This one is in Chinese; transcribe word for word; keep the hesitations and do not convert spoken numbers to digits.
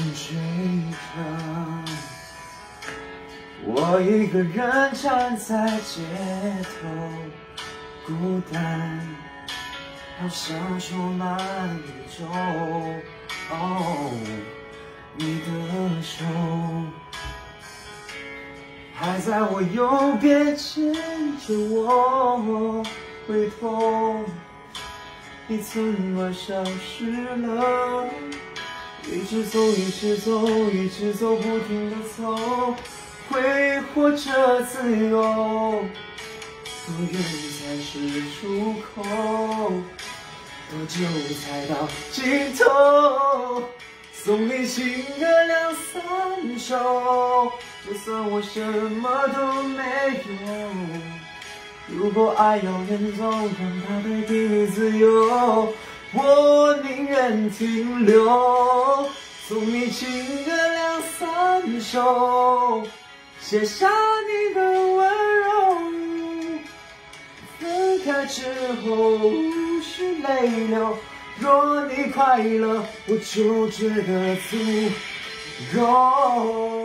追着，我一个人站在街头，孤单，好像充满宇宙。哦，你的手还在我右边牵着我，回头，你怎么消失了？一直走，一直走，一直走，不停的走，挥霍着自由。多远才是出口？多久才到尽头？送你情歌两三首，就算我什么都没有。如果爱要远走，让它带给你自由，我宁愿停留。送你情歌两三首，写下你的温柔。分开之后是泪流，若你快乐，我就觉得足够。